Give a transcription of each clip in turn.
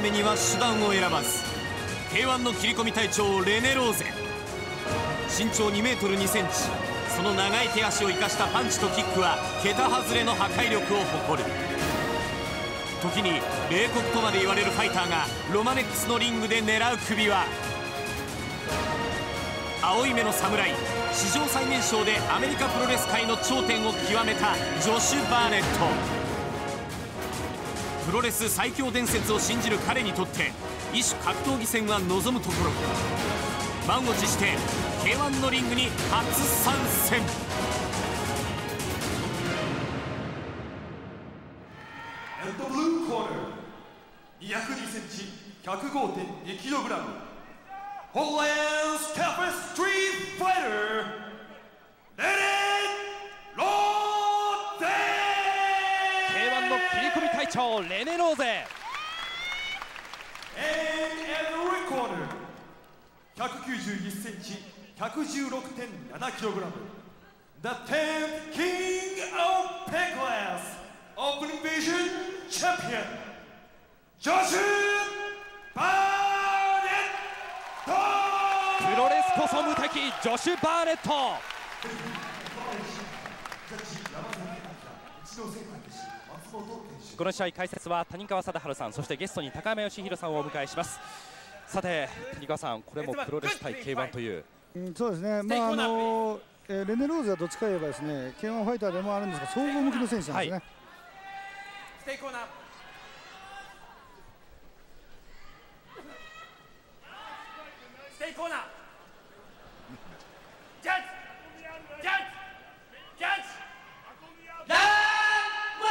めには手段を選ばず K1 の切り込み隊長レネローゼ。身長2メートル2センチ、その長い手足を生かしたパンチとキックは桁外れの破壊力を誇る。時に冷酷とまで言われるファイターがロマネックスのリングで狙う首は青い目の侍、史上最年少でアメリカプロレス界の頂点を極めたジョシュ・バーネット。プロレス最強伝説を信じる彼にとって異種格闘技戦は望むところ。満を持して K1 のリングに初参戦。 202センチ 105.2 キログラム、Hollland's toughest street fighter、レネローゼ。 K1 の切り込み隊長レネローゼ。 And every corner 191センチ 116.7 キログラム、The 10th King of Pen Class Open Division Champion、ジョシュ・バーネット。 プロレスこそ無敵、ジョシュ・バーネット。この試合解説は谷川貞治さん、そしてゲストに高山義弘さんをお迎えします。さて谷川さん、これもプロレス対 K1 という、 そうですね、レネローゼはどっちか言えばですね K1 ファイターでもあるんですが総合向きの選手なんですね。 ステイコーナー、ステイコーナー、ジャッジジャッジジャッジラウンド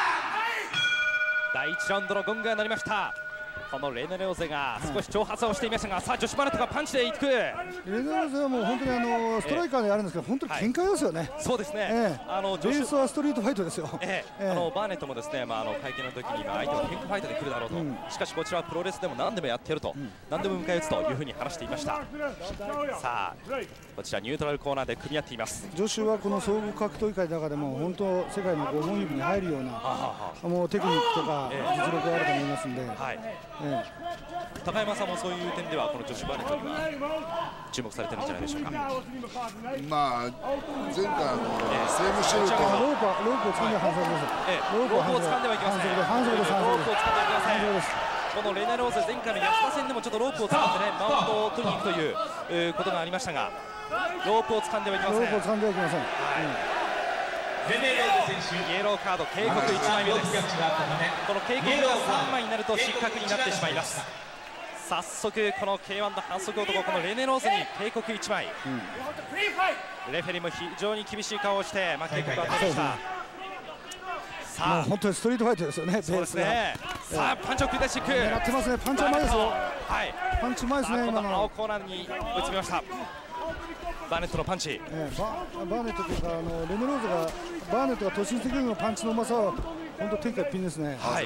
第1ラウンドのゴングが鳴りました。このレネローゼが少し挑発をしていましたが、さあジョシュ・バーネットがパンチでいく。 レネローゼはもう本当にストライカーであるんですけど、本当に喧嘩ですよね。 そうですね、 ベースはストリートファイトですよ。 バーネットもですね、会見の時に相手は喧嘩ファイトで来るだろうと、しかしこちらはプロレスでも何でもやってやると、何でも迎え撃つというふうに話していました。さあこちらニュートラルコーナーで組み合っています。 ジョシュはこの総合格闘技界の中でも本当世界の5本指に入るようなもうテクニックとか実力があると思いますんで、 高山さんもそういう点ではこのジョシュ・バーネットには注目されてるんじゃないでしょうか。 まあ前回セームシュートロープを掴んで反則です。 ロープを掴んではいけません。 反則です。 ロープを掴んではいけません。このレネローゼ、前回の安田戦でもちょっとロープを掴んでね、マウントを取りに行くということがありましたが、ロープを掴んではいけません。 ロープを掴んではいけません。 レネローゼ選手、イエローカード警告1枚目です。この警告が3枚になると失格になってしまいます。早速この K1 の反則男、このレネローゼに警告1枚、レフェリーも非常に厳しい顔をして警告を与えました。さあ本当にストリートファイトですよね。 そうですね。さあパンチを繰り出していく。 狙ってますね。パンチは前ですよ。パンチ前ですね。 今の青コーナーに打ちました。バーネットのパンチ。 バーネットというかレネローゼがバーネットが突進してくるのパンチのうまさは本当天下一品ですね。 はい。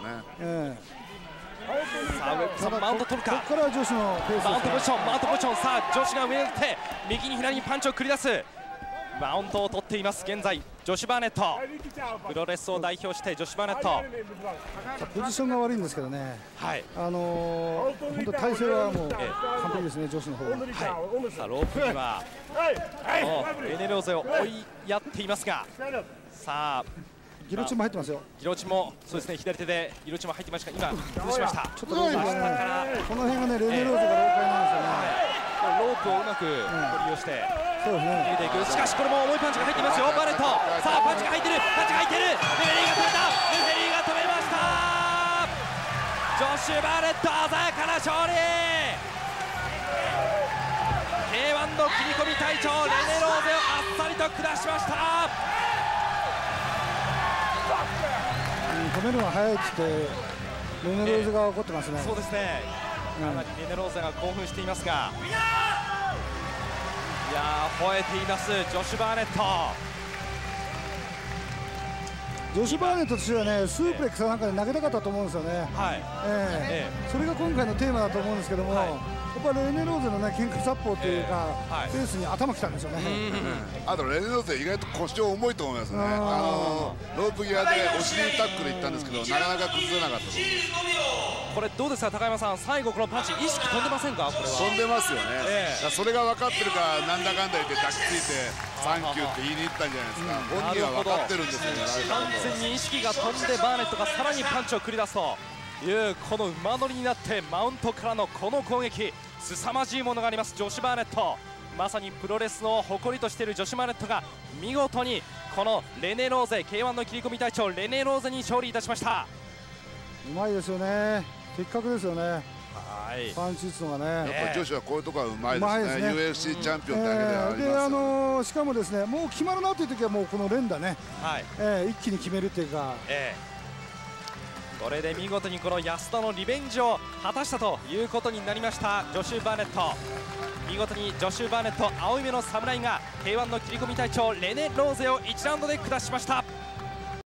さあマウント取るか。 ここから女子のペース。 マウントポジション、マウントポジション。さあ女子が上に打って右に左にパンチを繰り出す。マウントを取っています現在ジョシュ・バーネット。プロレスを代表してジョシュ・バーネット。 ポジションが悪いんですけどね。本当体勢はもう完璧ですね、女子の方は。 さあロープにはレネローゼを追いやっていますが、さあギロチンも入ってますよ。 ギロチンもそうですね、左手でギロチンも入ってましたが、今崩しました。 ちょっとロープがね、この辺がねレネローゼが老解なんですよね。 ロープをうまく利用してそうですね。 入れていく。しかしこれも重いパンチが入っていますよ、バーネット。さあパンチが入ってる、パンチが入ってる。レフェリーが止めた、レフェリーが止めました。ジョシュ・バーネット鮮やかな勝利。 K1 の切り込み隊長レネローゼをあっさりと下しました。 止めるのが早いって言ってレネローゼが怒ってますね。 そうですね、かなりレネローゼが興奮していますが、いやー吠えていますジョシュ・バーネット。 ジョシュ・バーネットとしてはね、スープレックスなんかで投げたかったと思うんですよね。それが今回のテーマだと思うんですけども、やっぱりレネローゼのね喧嘩殺法というか、ペースに頭きたんですよね。 あとレネローゼ意外と腰重いと思いますね。ロープ際でお尻タックルいったんですけど、なかなか崩れなかったと。 これどうですか高山さん、最後このパンチ意識飛んでませんか？これは飛んでますよね、それが分かってるからなんだかんだ言って抱きついてサンキューって言いに行ったんじゃないですか。本人は分かってるんですよね。 完全に意識が飛んでバーネットがさらにパンチを繰り出すというこの馬乗りになってマウントからのこの攻撃、凄まじいものがありますジョシュ・バーネット。まさにプロレスの誇りとしているジョシュ・バーネットが見事にこのレネ・ローゼ K1 の切り込み隊長レネ・ローゼに勝利いたしました。 うまいですよね、的確ですよね、パンチ打つのがね。 やっぱ女子はこういうところはうまいですね。UFC チャンピオンだけではありますよね。 しかもですね、もう決まるなという時はもうこの連打ね、一気に決めるっていうか、 これで見事にこの安田のリベンジを果たしたということになりましたジョシュ・バーネット。見事にジョシュ・バーネット、青い目の侍が K1 の切り込み隊長レネ・ローゼを1ラウンドで下しました。